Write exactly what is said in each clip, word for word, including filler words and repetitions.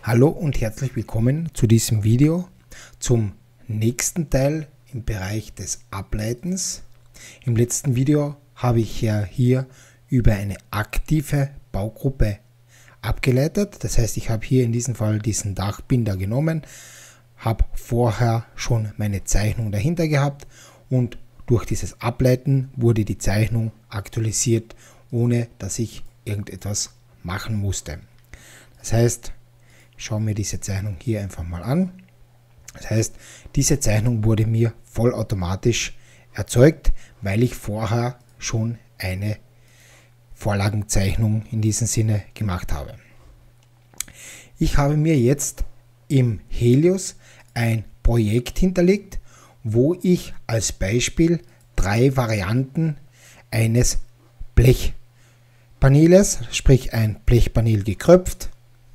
Hallo und herzlich willkommen zu diesem Video zum nächsten Teil im Bereich des Ableitens. Im letzten Video habe ich ja hier über eine aktive Baugruppe abgeleitet. Das heißt, ich habe hier in diesem Fall diesen Dachbinder genommen, habe vorher schon meine Zeichnung dahinter gehabt und durch dieses Ableiten wurde die Zeichnung aktualisiert, ohne dass ich irgendetwas machen musste. Das heißt, ich schaue mir diese Zeichnung hier einfach mal an. Das heißt, diese Zeichnung wurde mir vollautomatisch erzeugt, weil ich vorher schon eine Vorlagenzeichnung in diesem Sinne gemacht habe. Ich habe mir jetzt im Helios ein Projekt hinterlegt, wo ich als Beispiel drei Varianten eines Blechpaneles, sprich ein Blechpanel gekröpft,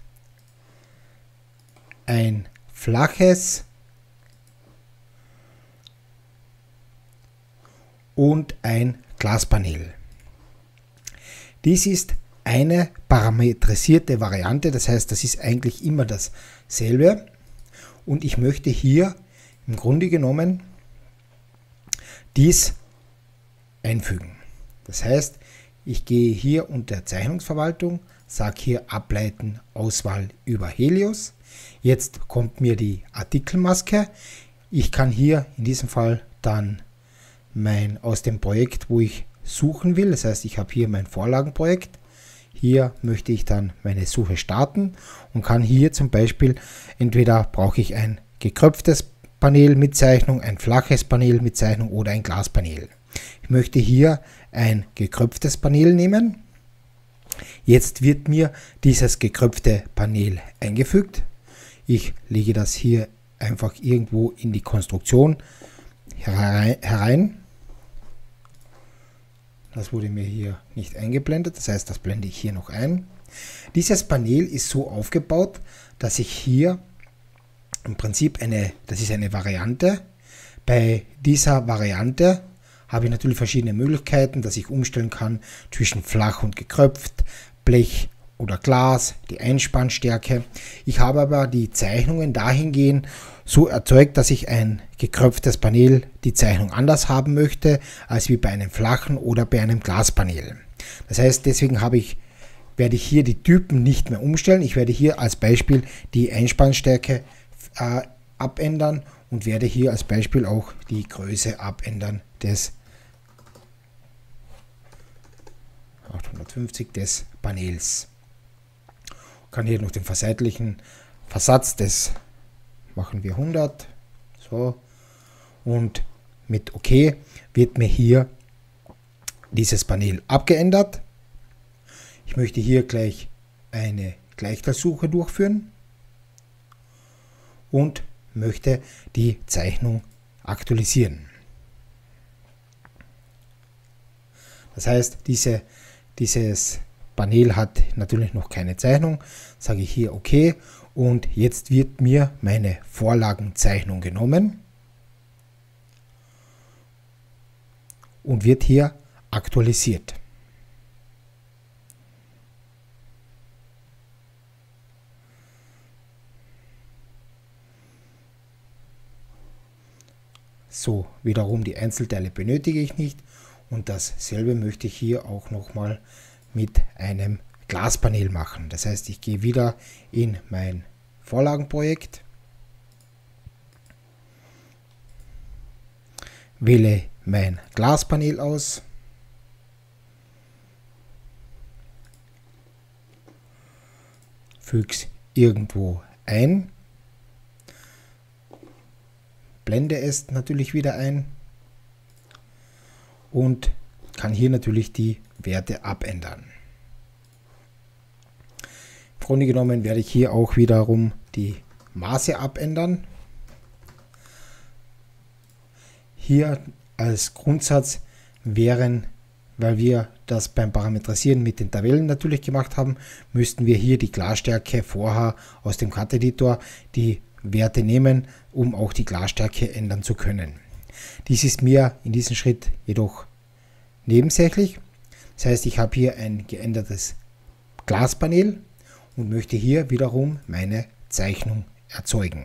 ein flaches und ein Glaspanel. Dies ist eine parametrisierte Variante, das heißt, das ist eigentlich immer dasselbe und ich möchte hier im Grunde genommen dies einfügen. Das heißt, ich gehe hier unter Zeichnungsverwaltung, sage hier Ableiten, Auswahl über Helios. Jetzt kommt mir die Artikelmaske. Ich kann hier in diesem Fall dann mein aus dem Projekt, wo ich suchen will, das heißt, ich habe hier mein Vorlagenprojekt. Hier möchte ich dann meine Suche starten und kann hier zum Beispiel, entweder brauche ich ein gekröpftes Panel mit Zeichnung, ein flaches Panel mit Zeichnung oder ein Glaspanel. Ich möchte hier ein gekröpftes Panel nehmen. Jetzt wird mir dieses gekröpfte Panel eingefügt. Ich lege das hier einfach irgendwo in die Konstruktion herein. Das wurde mir hier nicht eingeblendet, das heißt, das blende ich hier noch ein. Dieses Panel ist so aufgebaut, dass ich hier im Prinzip eine, das ist eine Variante. Bei dieser Variante habe ich natürlich verschiedene Möglichkeiten, dass ich umstellen kann zwischen flach und gekröpft, Blech oder Glas, die Einspannstärke. Ich habe aber die Zeichnungen dahingehend so erzeugt, dass ich ein gekröpftes Panel die Zeichnung anders haben möchte, als wie bei einem flachen oder bei einem Glaspanel. Das heißt, deswegen habe ich, werde ich hier die Typen nicht mehr umstellen. Ich werde hier als Beispiel die Einspannstärke äh, abändern und werde hier als Beispiel auch die Größe abändern des achthundertfünfzig des Panels. Kann hier noch den verseitlichen Versatz des machen wir hundert, so, und mit OK wird mir hier dieses Panel abgeändert. Ich möchte hier gleich eine Gleichzahlsuche durchführen und möchte die Zeichnung aktualisieren. Das heißt, diese, dieses Panel hat natürlich noch keine Zeichnung, sage ich hier OK und jetzt wird mir meine Vorlagenzeichnung genommen und wird hier aktualisiert. So, wiederum die Einzelteile benötige ich nicht und dasselbe möchte ich hier auch nochmal mit einem Glaspanel machen. Das heißt, ich gehe wieder in mein Vorlagenprojekt, wähle mein Glaspanel aus, füge es irgendwo ein, blende es natürlich wieder ein und kann hier natürlich die Werte abändern. Im Grunde genommen werde ich hier auch wiederum die Maße abändern. Hier als Grundsatz wären, weil wir das beim Parametrisieren mit den Tabellen natürlich gemacht haben, müssten wir hier die Glasstärke vorher aus dem Cut Editor die Werte nehmen, um auch die Glasstärke ändern zu können. Dies ist mir in diesem Schritt jedoch nebensächlich. Das heißt, ich habe hier ein geändertes Glaspanel und möchte hier wiederum meine Zeichnung erzeugen.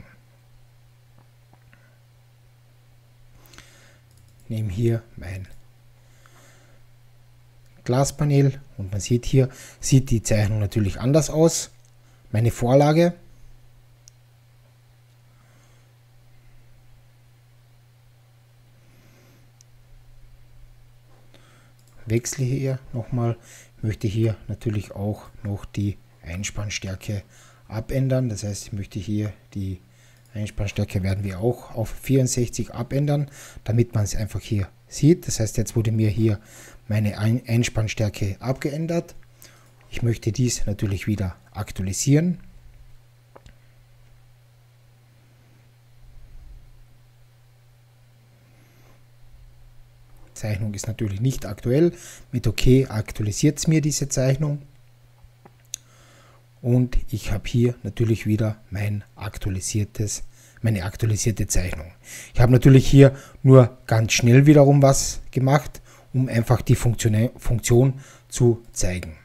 Ich nehme hier mein Glaspanel und man sieht hier, sieht die Zeichnung natürlich anders aus. Meine Vorlage. Wechsle hier nochmal. Ich möchte hier natürlich auch noch die Einspannstärke abändern. Das heißt, ich möchte hier die Einspannstärke werden wir auch auf vierundsechzig abändern, damit man es einfach hier sieht. Das heißt, jetzt wurde mir hier meine Einspannstärke abgeändert. Ich möchte dies natürlich wieder aktualisieren. Zeichnung ist natürlich nicht aktuell. Mit OK aktualisiert es mir diese Zeichnung. Und ich habe hier natürlich wieder mein aktualisiertes, meine aktualisierte Zeichnung. Ich habe natürlich hier nur ganz schnell wiederum was gemacht, um einfach die Funktion, Funktion zu zeigen.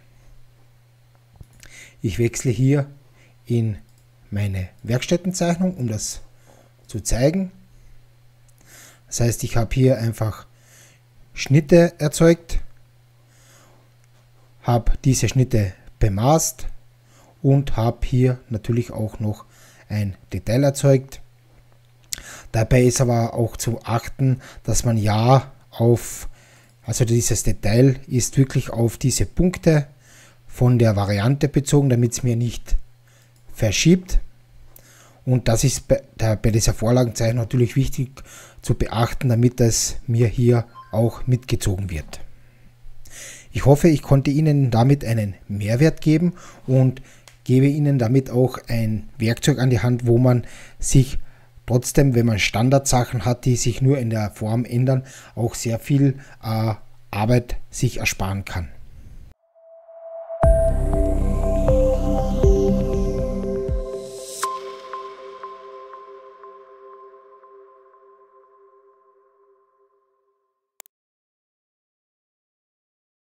Ich wechsle hier in meine Werkstättenzeichnung, um das zu zeigen. Das heißt, ich habe hier einfach Schnitte erzeugt, habe diese Schnitte bemaßt und habe hier natürlich auch noch ein Detail erzeugt. Dabei ist aber auch zu achten, dass man ja auf, also dieses Detail ist wirklich auf diese Punkte von der Variante bezogen, damit es mir nicht verschiebt. Und das ist bei, der, bei dieser Vorlagenzeichnung natürlich wichtig zu beachten, damit es mir hier auch mitgezogen wird. Ich hoffe, ich konnte Ihnen damit einen Mehrwert geben und gebe Ihnen damit auch ein Werkzeug an die Hand, wo man sich trotzdem, wenn man Standardsachen hat, die sich nur in der Form ändern, auch sehr viel äh, Arbeit sich ersparen kann.